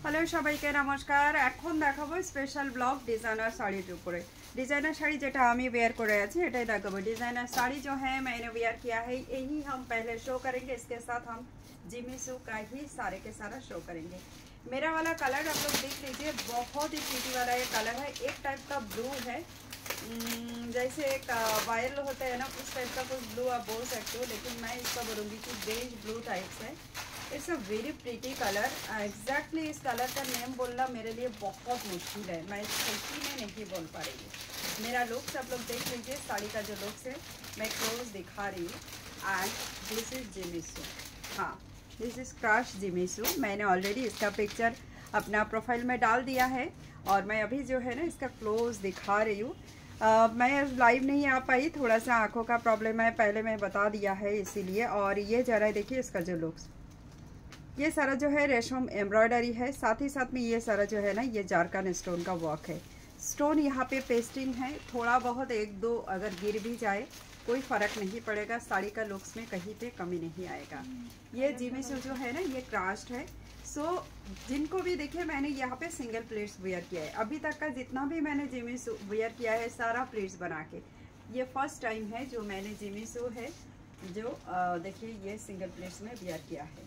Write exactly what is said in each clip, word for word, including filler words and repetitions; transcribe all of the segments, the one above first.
Hello सबाइके नमस्कार। এখন দেখাবো স্পেশাল ব্লগ डिजाइनर শাড়ির উপরে। डिजाइनर শাড়ি যেটা আমি वेयर করে আছি এটাই দেখাবো। डिजाइनर साड़ी जो है मैंने वेयर किया है यही हम पहले शो करेंगे। इसके साथ हम जिमिचू का ही सारे के सारा शो करेंगे। मेरा वाला कलर आप लोग देख लीजिए, बहुत ही प्रीटी वाला ये कलर है। एक टाइप का ब्लू है, जैसे एक वायरल होता है ना उस टाइप का कुछ ब्लू आप बोल सकते हो, लेकिन मैं इसका बोलूँगी कि बेज ब्लू टाइप से। It's a very pretty colour. Exactly इस कलर का नेम बोलना मेरे लिए बहुत मुश्किल है, मैं सच्ची में नहीं बोल पा रही हूँ। मेरा लुक्स आप लोग देख लीजिए, साड़ी का जो लुक्स है मैं क्लोज दिखा रही हूँ। एंड दिस इज जिमिचू, हाँ दिस इज क्रश जिमिचू। मैंने ऑलरेडी इसका पिक्चर अपना प्रोफाइल में डाल दिया है और मैं अभी जो है ना इसका क्लोज दिखा रही हूँ। Uh, मैं लाइव नहीं आ पाई, थोड़ा सा आंखों का प्रॉब्लम है, पहले मैं बता दिया है इसीलिए। और ये जरा देखिए इसका जो लुक्स, ये सारा जो है रेशम एम्ब्रॉयडरी है, साथ ही साथ में ये सारा जो है ना ये जारकान स्टोन का वर्क है। स्टोन यहाँ पे पेस्टिंग है, थोड़ा बहुत एक दो अगर गिर भी जाए कोई फ़र्क नहीं पड़ेगा, साड़ी का लुक्स में कहीं पे कमी नहीं आएगा। ये जिमिचू जो है ना ये क्राफ्ट है। सो so, जिनको भी देखिए मैंने यहाँ पे सिंगल प्लेट्स वेयर किया है। अभी तक का जितना भी मैंने जिमिचू वेयर किया है सारा प्लेट्स बना के, ये फर्स्ट टाइम है जो मैंने जिमिचू है जो देखिए ये सिंगल प्लेट्स में वेयर किया है।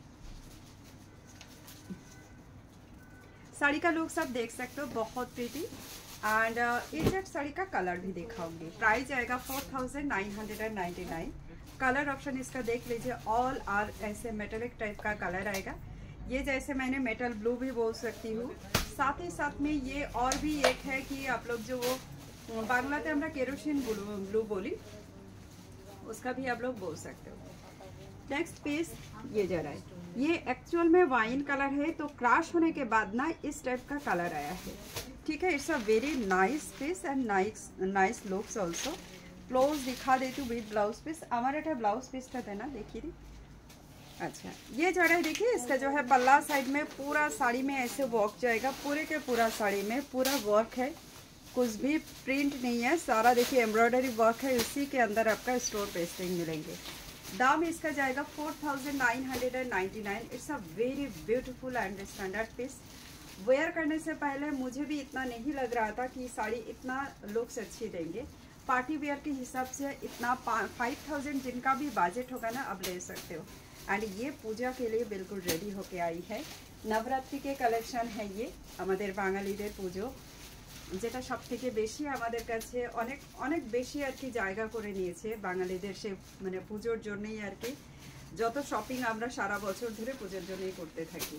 साड़ी का लुक्स आप देख सकते हो, बहुत प्रीटी। एंड एग्जैक्ट साड़ी का कलर भी दिखाऊंगी। प्राइस आएगा four thousand nine hundred and ninety nine. Colour option इसका देख लीजिए, ऑल आर ऐसे मेटेलिक टाइप का कलर आएगा। ये जैसे मैंने मेटल ब्लू भी बोल सकती हूँ, साथ ही साथ में ये और भी एक है कि आप लोग जो वो बांग्लाते हमरा केरोसिन ब्लू ब्लू बोली उसका भी आप लोग बोल सकते हो। नेक्स्ट पीस ये जरा है, ये एक्चुअल में वाइन कलर है, तो क्रैश होने के बाद ना इस टाइप का कलर आया है। ठीक है, it's a very nice piece and nice nice looks also. Close दिखा देती हूँ विद ब्लाउज पीस। हमारे एटा ब्लाउज पीसटा थे ना देखिए। अच्छा ये जरा है देखिए, इसका जो है पल्ला साइड में पूरा साड़ी में ऐसे वर्क जाएगा, पूरे के पूरा साड़ी में पूरा वर्क है, कुछ भी प्रिंट नहीं है, सारा देखिए एम्ब्रॉयडरी वर्क है। इसी के अंदर आपका स्टोन पेस्टिंग मिलेंगे। दाम इसका जाएगा four thousand nine hundred and ninety nine. It's a very beautiful and standard piece. Wear करने से पहले मुझे भी इतना नहीं लग रहा था कि साड़ी इतना लुक्स अच्छी देंगे। पार्टी वेयर के हिसाब से इतना फाइव थाउजेंड जिनका भी बजट होगा ना अब ले सकते हो। एंड ये पूजा के लिए बिल्कुल रेडी होके आई है। नवरात्रि के कलेक्शन है ये हमारे बांगालीদের পুজো, যেটা সব থেকে বেশি আমাদের কাছে অনেক অনেক বেশি আর কি জায়গা করে নিয়েছে বাঙালিদের সে মানে পুজোর জন্যই আর কি। যত শপিং আমরা সারা বছর ধরে পুজোর জন্যই করতে থাকি।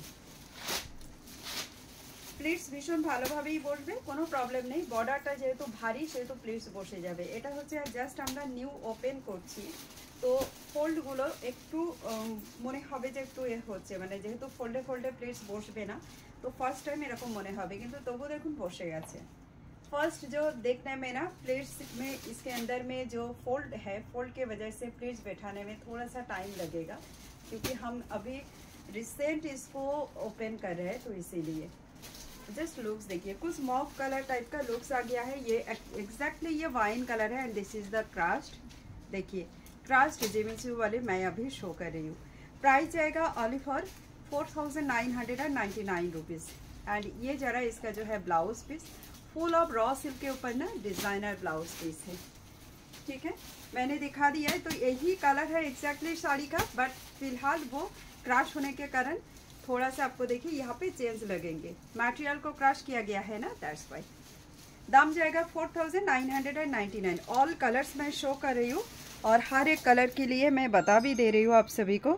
প্লিটস ভীষণ ভালোভাবেই বসবে, কোনো প্রবলেম নেই। বর্ডারটা যেহেতু ভারী সেহেতু প্লিটস বসে যাবে। এটা হচ্ছে জাস্ট আমরা নিউ ওপেন করছি, তো ফোল্ডগুলো একটু মনে হবে যে একটু এ হচ্ছে, মানে যেহেতু ফোল্ডে ফোল্ডে প্লিটস বসবে না तो फर्स्ट टाइम এরকম মনে হবে, কিন্তু তবু দেখুন বসে গেছে। फर्स्ट जो देखने में ना प्लेट्स में इसके अंदर में जो फोल्ड है, फोल्ड के वजह से प्लेट्स बैठाने में थोड़ा सा टाइम लगेगा, क्योंकि हम अभी रिसेंट इसको ओपन कर रहे हैं, तो इसीलिए जस्ट लुक्स देखिए, कुछ मॉफ कलर टाइप का लुक्स आ गया है। ये एग्जैक्टली ये वाइन कलर है and this is the crush. देखिए क्रास्ट जिमिचू वाले मैं अभी शो कर रही हूँ। प्राइस आएगा only for four thousand nine hundred and ninety nine rupees. And ये जरा इसका जो है blouse piece full of raw silk के ऊपर ना डिज़ाइनर ब्लाउज पीस है। ठीक है, मैंने दिखा दिया है, तो यही कलर है एग्जैक्टली साड़ी का, बट फिलहाल वो क्रैश होने के कारण थोड़ा सा आपको देखिए यहाँ पे चेंज लगेंगे। मटेरियल को क्रैश किया गया है ना, दैट्स वाई। दाम जाएगा four thousand nine hundred and ninety nine. All colours मैं शो कर रही हूँ और हर एक कलर के लिए मैं बता भी दे रही हूँ आप सभी को।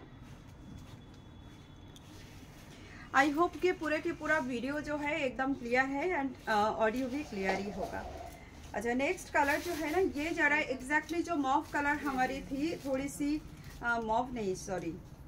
आई होप कि पूरे की पूरा वीडियो जो है एकदम क्लियर है एंड ऑडियो भी क्लियर ही होगा। अच्छा नेक्स्ट कलर जो है ना ये जरा एग्जैक्टली जो मॉफ कलर हमारी थी, थोड़ी सी मॉफ नहीं सॉरी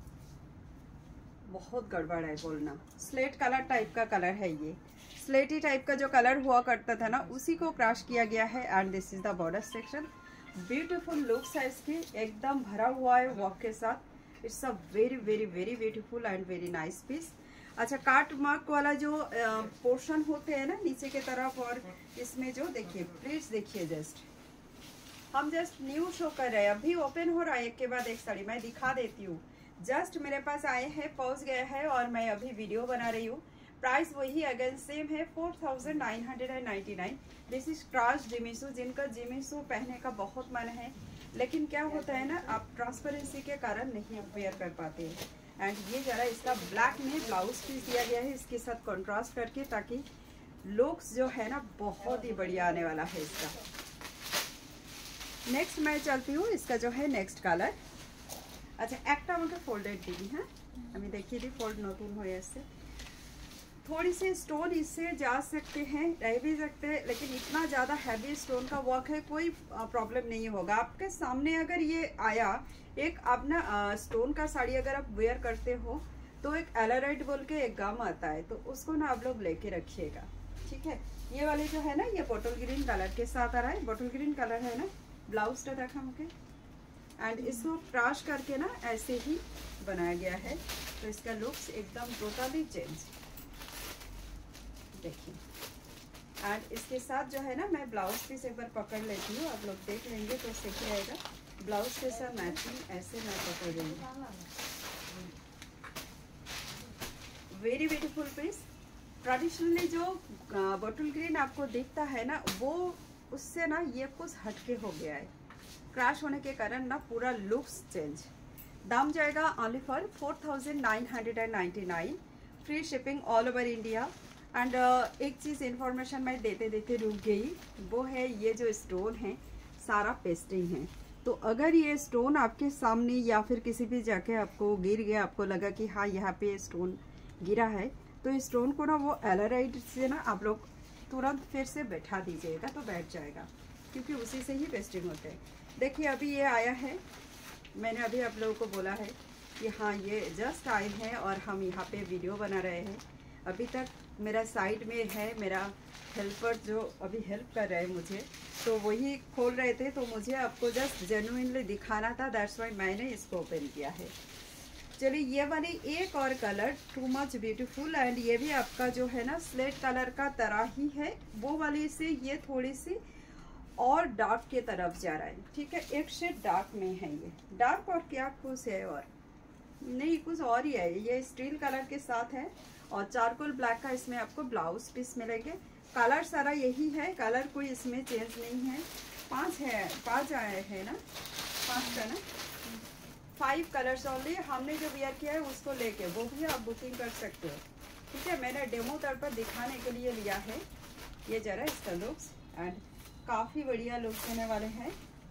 बहुत गड़बड़ है बोलना, स्लेट कलर टाइप का कलर है। ये स्लेटी टाइप का जो कलर हुआ करता था ना उसी को क्रैश किया गया है। And this is the border section. Beautiful looks है इसकी, एकदम भरा हुआ है वर्क के साथ। It's a very very very beautiful and very nice piece. अच्छा काट मार्क वाला जो पोर्शन होते हैं ना नीचे के तरफ, और इसमें जो देखिए प्लीज देखिए, जस्ट हम जस्ट न्यू शो कर रहे हैं, अभी ओपन हो रहा है एक के बाद एक साड़ी। मैं दिखा देती हूँ, जस्ट मेरे पास आए हैं, पहुंच गए हैं और मैं अभी वीडियो बना रही हूँ। प्राइस वही अगेन सेम है four thousand nine hundred ninety nine. This is crush Jimmy Choo, जिनका जिमिसू पहनने का बहुत मन है, लेकिन क्या होता है ना, आप ट्रांसपेरेंसी के कारण नहीं वेयर कर पाते हैं। एंड ये जरा इसका ब्लैक में ब्लाउज पीस दिया गया है इसके साथ कॉन्ट्रास्ट करके, ताकि लुक्स जो है ना बहुत ही बढ़िया आने वाला है इसका। नेक्स्ट मैं चलती हूँ, इसका जो है नेक्स्ट कालर। अच्छा একটা আমাকে ফোল্ডেড দিবি, হ্যাঁ আমি দেখিয়ে দিই, ফোল্ড নতুন হয়ে আসছে। थोड़ी सी स्टोन इससे जा सकते हैं, रह भी सकते हैं, लेकिन इतना ज़्यादा हैवी स्टोन का वर्क है, कोई प्रॉब्लम नहीं होगा। आपके सामने अगर ये आया एक आप ना स्टोन का साड़ी अगर आप वेयर करते हो तो एक एलराइट बोल के एक गम आता है, तो उसको ना आप लोग लेके रखिएगा, ठीक है। ये वाले जो है ना ये बॉटल ग्रीन कलर के साथ आ रहा है, बॉटल ग्रीन कलर है ना, ब्लाउज का देखा मुझे। एंड इसको क्रॉस करके ना ऐसे ही बनाया गया है, तो इसका लुक्स एकदम टोटली चेंज देखिए। एंड इसके साथ जो है ना मैं ब्लाउज पीस एक बार पकड़ लेती हूँ, आप लोग देख लेंगे तो सही रहेगा। ब्लाउज के साथ मैचिंग ऐसे मैं पकड़ लूँगी। Very beautiful piece. ट्रेडिशनली जो बॉटल ग्रीन आपको दिखता है ना, वो उससे ना ये कुछ हटके हो गया है, क्रैश होने के कारण ना पूरा लुक्स चेंज। दाम जाएगा only for four thousand nine hundred and ninety nine, free shipping all over India. And uh, एक चीज़ इन्फॉर्मेशन मैं देते देते रुक गई, वो है ये जो स्टोन है सारा पेस्टिंग है। तो अगर ये स्टोन आपके सामने या फिर किसी भी जाके आपको गिर गया, आपको लगा कि हाँ यहाँ पे स्टोन गिरा है, तो इस स्टोन को ना वो एलराइड से ना आप लोग तुरंत फिर से बैठा दीजिएगा तो बैठ जाएगा, क्योंकि उसी से ही पेस्टिंग होते हैं। देखिए अभी ये आया है, मैंने अभी आप लोगों को बोला है कि हाँ ये जस्ट आए हैं और हम यहाँ पे वीडियो बना रहे हैं। अभी तक मेरा साइड में है मेरा हेल्पर जो अभी हेल्प कर रहे हैं मुझे, तो वही खोल रहे थे, तो मुझे आपको जस्ट जेन्युइनली दिखाना था, दैट्स वाई मैंने इसको ओपन किया है। चलिए ये वाली एक और colour too much beautiful, and ये भी आपका जो है ना स्लेट कलर का तरह ही है, वो वाली से ये थोड़ी सी और डार्क के तरफ जा रहा है, ठीक है। एक शेड डार्क में है, ये डार्क और क्या खुश है और नहीं कुछ और ही है। ये स्टील कलर के साथ है और चारकोल ब्लैक का इसमें आपको ब्लाउज पीस मिलेंगे। कलर सारा यही है, कलर कोई इसमें चेंज नहीं है। पांच है, पांच आए हैं ना, पांच का ना, फाइव कलर्स ओनली। हमने जो वेयर किया है उसको लेके वो भी आप बुकिंग कर सकते हो, ठीक है। मैंने डेमो तौर पर दिखाने के लिए लिया है। ये जरा इसका लुक्स एंड काफ़ी बढ़िया लुक्स होने वाले हैं।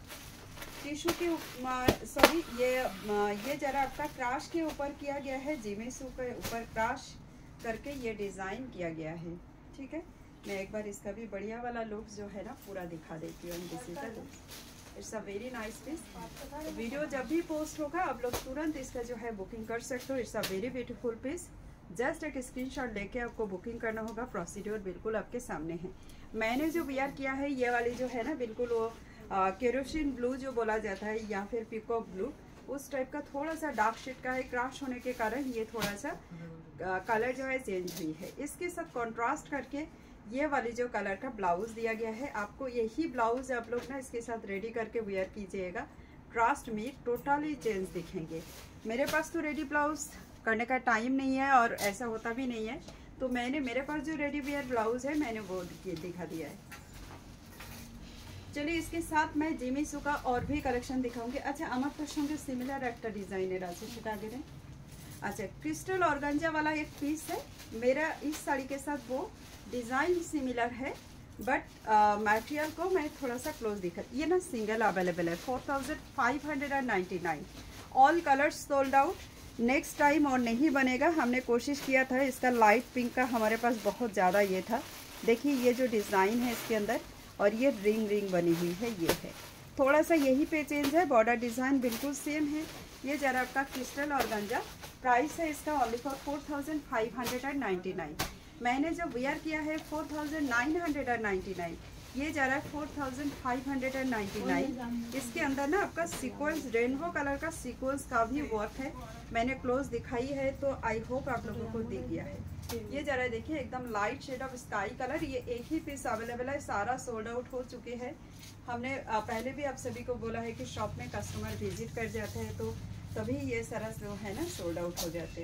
टिश्यू के सॉरी ये ये जरा आपका क्रॉस के ऊपर किया गया है, जिमिसू के ऊपर क्रॉस करके ये डिज़ाइन किया गया है, ठीक है। मैं एक बार इसका भी बढ़िया वाला लुक जो है ना पूरा दिखा देती हूँ। This is the look, it's a very nice piece. Video जब भी पोस्ट होगा आप लोग तुरंत इसका जो है बुकिंग कर सकते हो। It's a very beautiful piece. Just एक स्क्रीनशॉट लेके आपको बुकिंग करना होगा। प्रोसीड्योर बिल्कुल आपके सामने है। मैंने जो वेयर किया है ये वाली जो है ना बिल्कुल वो केरोसिन ब्लू जो बोला जाता है या फिर पीकॉक ब्लू, उस टाइप का थोड़ा सा डार्क शेड का है। क्रॉस होने के कारण ये थोड़ा सा कलर जो है चेंज हुई है। इसके साथ कॉन्ट्रास्ट करके ये वाली जो कलर का ब्लाउज दिया गया है, आपको यही ब्लाउज आप लोग ना इसके साथ रेडी करके वेयर कीजिएगा। ट्रस्ट में टोटली चेंज दिखेंगे। मेरे पास तो रेडी ब्लाउज करने का टाइम नहीं है और ऐसा होता भी नहीं है, तो मैंने मेरे पास जो रेडी वेयर ब्लाउज है मैंने वो दिखा दिया है। चलिए इसके साथ मैं जिमिसू का और भी कलेक्शन दिखाऊंगी। अच्छा আমার তার সঙ্গে সিমিলার একটা ডিজাইনের আছে, সেটা আগে দেন। अच्छा क्रिस्टल ऑर्गेन्जा वाला एक पीस है मेरा। इस साड़ी के साथ वो डिज़ाइन सिमिलर है, बट मटेरियल को मैं थोड़ा सा क्लोज दिखा। ये ना सिंगल अवेलेबल है, four thousand five hundred and ninety nine. All colours sold out. Next time और नहीं बनेगा। हमने कोशिश किया था, इसका लाइट पिंक का हमारे पास बहुत ज़्यादा ये था। देखिए ये जो डिज़ाइन है इसके अंदर, और ये रिंग रिंग बनी हुई है, ये है थोड़ा सा यही पे चेंज है। बॉर्डर डिज़ाइन बिल्कुल सेम है। ये जरा आपका क्रिस्टल ऑर्गेन्जा। प्राइस है इसका only for four thousand five hundred and ninety nine. मैंने जो वेयर किया है four thousand nine hundred and ninety nine. ये जा रहा है four thousand five hundred and ninety nine. इसके अंदर ना आपका सीक्वेंस रेनबो कलर का सीक्वेंस का भी वर्क है। मैंने क्लोज दिखाई है तो आई होप आप लोगों को दिख गया है। ये जरा देखिए एकदम light shade of sky colour. ये एक ही पीस अवेलेबल है, सारा सोल्ड आउट हो चुके हैं। हमने पहले भी आप सभी को बोला है कि शॉप में कस्टमर विजिट कर जाते हैं तो तभी ये सारा जो है ना सोल्ड आउट हो जाते हैं।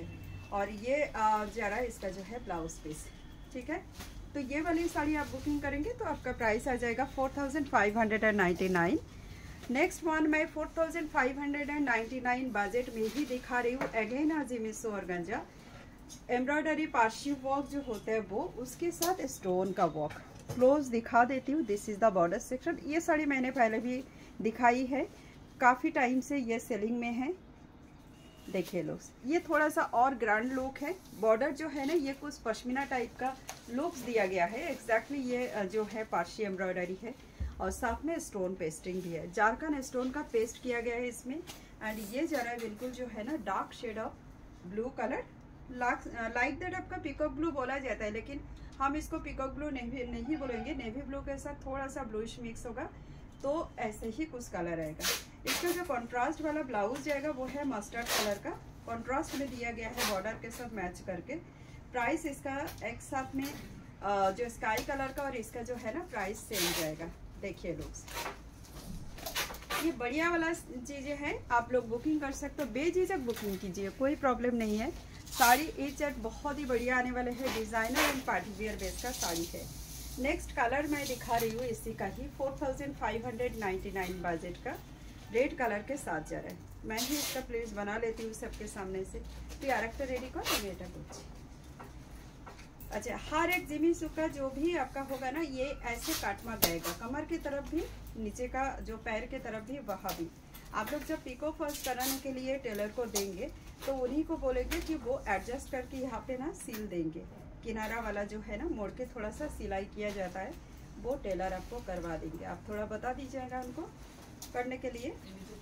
और ये जरा इसका जो है ब्लाउज पीस, ठीक है। तो ये वाली साड़ी आप बुकिंग करेंगे तो आपका प्राइस आ जाएगा four thousand five hundred and ninety nine. Next one मैं four thousand five hundred and ninety nine budget में ही दिखा रही हूँ। अगेन अजीमिसो ऑर्गेन्जा एम्ब्रॉयडरी पार्शी वर्क जो होता है वो, उसके साथ स्टोन का वर्क। क्लोज दिखा देती हूँ। This is the border section. ये साड़ी मैंने पहले भी दिखाई है, काफ़ी टाइम से ये सेलिंग में है। देखिए लुक्स, ये थोड़ा सा और ग्रैंड लुक है। बॉर्डर जो है ना ये कुछ पश्मीना टाइप का लुक्स दिया गया है। एग्जैक्टली ये जो है पार्शी एम्ब्रॉयडरी है और साथ में स्टोन पेस्टिंग भी है। जारकान स्टोन का पेस्ट किया गया है इसमें। एंड ये जरा बिल्कुल जो है ना dark shade of blue colour, like that आपका पिकॉक ब्लू बोला जाता है, लेकिन हम इसको पिकॉक ब्लू नहीं नहीं बोलेंगे। नेवी ब्लू के साथ थोड़ा सा ब्लूइश मिक्स होगा, तो ऐसे ही कुछ कलर आएगा। इसका जो कॉन्ट्रास्ट वाला ब्लाउज जाएगा वो है मस्टर्ड कलर का, कॉन्ट्रास्ट में दिया गया है बॉर्डर के साथ मैच करके। प्राइस इसका एक साथ में जो स्काई कलर का और इसका जो है ना प्राइस सेम जाएगा। देखिए लोग, ये बढ़िया वाला चीज़ें हैं, आप लोग बुकिंग कर सकते हो, बेझिझक बुकिंग कीजिए, कोई प्रॉब्लम नहीं है। साड़ी एक सेट बहुत ही बढ़िया आने वाले हैं। Designer and party wear base का साड़ी है। नेक्स्ट कलर मैं दिखा रही हूँ इसी का ही, four thousand five hundred ninety nine budget का रेड कलर के साथ जा रहा है। मैं ही इसका प्लेस बना लेती हूँ सबके सामने से। तो यारक्टर रेडी को मेटा कुछ अच्छा, हर एक जिमिसू का जो भी आपका होगा ना ये ऐसे काटमा जाएगा, कमर की तरफ भी, नीचे का जो पैर के तरफ भी, वहाँ भी। आप लोग जब पिको फर्स्ट कराने के लिए टेलर को देंगे तो उन्हीं को बोलेंगे कि वो एडजस्ट करके यहाँ पे ना सील देंगे। किनारा वाला जो है ना मोड़ के थोड़ा सा सिलाई किया जाता है, वो टेलर आपको करवा देंगे। आप थोड़ा बता दीजिएगा उनको करने के लिए।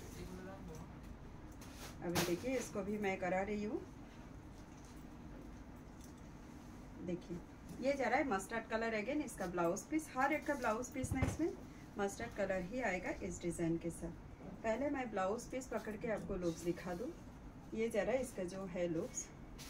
अभी देखिए इसको भी मैं करा रही हूँ। देखिए ये जा रहा है मस्टर्ड कलर। अगेन इसका ब्लाउज पीस, हर एक का ब्लाउज पीस ना इसमें मस्टर्ड कलर ही आएगा इस डिज़ाइन के साथ। पहले मैं ब्लाउज पीस पकड़ के आपको लुक्स दिखा दूँ। ये जा रहा है इसका जो है लुक्स।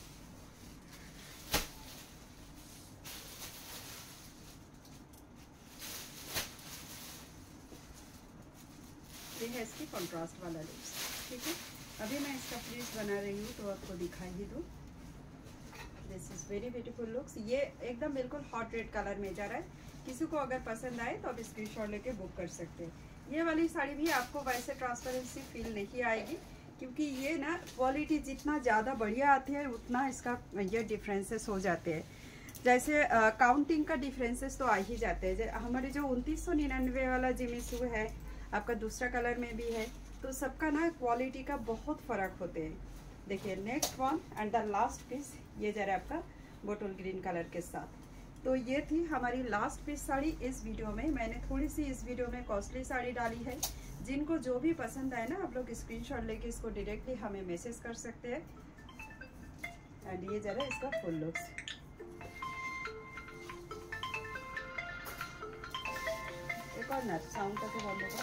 ये है इसकी कॉन्ट्रास्ट वाला लुक्स, ठीक है। अभी मैं इसका प्लीज बना रही हूँ तो आपको दिखा ही दूँ। This is very beautiful looks. ये एकदम बिल्कुल हॉट रेड कलर में जा रहा है। किसी को अगर पसंद आए तो आप स्क्रीनशॉट लेके बुक कर सकते हैं। ये वाली साड़ी भी आपको वैसे ट्रांसपेरेंसी फील नहीं आएगी, क्योंकि ये ना क्वालिटी जितना ज़्यादा बढ़िया आती है उतना इसका ये डिफरेंसेस हो जाते हैं। जैसे काउंटिंग का डिफरेंसेस तो आ ही जाते हैं। हमारे जो उनतीस सौ निन्यानवे वाला जिमिसू है, आपका दूसरा कलर में भी है, तो सबका ना क्वालिटी का बहुत फ़र्क होते हैं। देखिए next one and the last piece, ये जरा आपका बोटल ग्रीन कलर के साथ। तो ये थी हमारी लास्ट पीस साड़ी इस वीडियो में। मैंने थोड़ी सी इस वीडियो में कॉस्टली साड़ी डाली है। जिनको जो भी पसंद आए ना आप लोग स्क्रीनशॉट लेके इसको डायरेक्टली हमें मैसेज कर सकते हैं। एंड ये जरा इसका फुल लुक्स। एक और नट साउंड करके बंद होगा।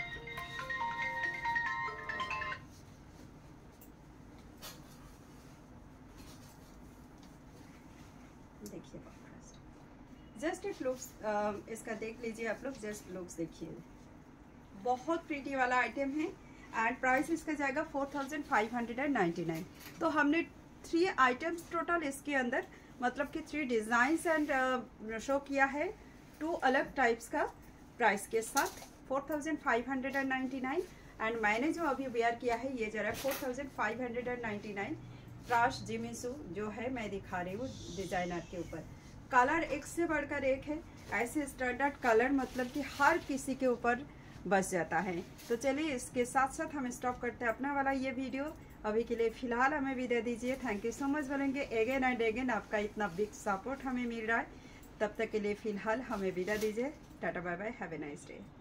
देखिए जस्ट इट लुक्स, इसका देख लीजिए आप लोग, जस्ट लुक्स देखिए, बहुत प्रीटी वाला आइटम है। एंड प्राइस इसका जाएगा four thousand five hundred and ninety nine. तो हमने थ्री आइटम्स टोटल इसके अंदर, मतलब कि थ्री डिज़ाइंस एंड शो किया है, टू अलग टाइप्स का प्राइस के साथ four thousand five hundred and ninety nine. And मैंने जो अभी वेयर किया है ये जरा four thousand five hundred and ninety nine. ट्राश जिमिसू जो है मैं दिखा रही हूँ डिजाइनर के ऊपर। कलर एक से बढ़कर एक है। ऐसे स्टैंडर्ड कलर मतलब कि हर किसी के ऊपर बस जाता है। तो चलिए इसके साथ साथ हम स्टॉप करते हैं अपना वाला ये वीडियो। अभी के लिए फिलहाल हमें विदा दीजिए। थैंक यू सो मच बोलेंगे अगेन एंड अगेन, आपका इतना बिग सपोर्ट हमें मिल रहा है। तब तक के लिए फिलहाल हमें विदा दीजिए। Tata bye bye, have a nice day.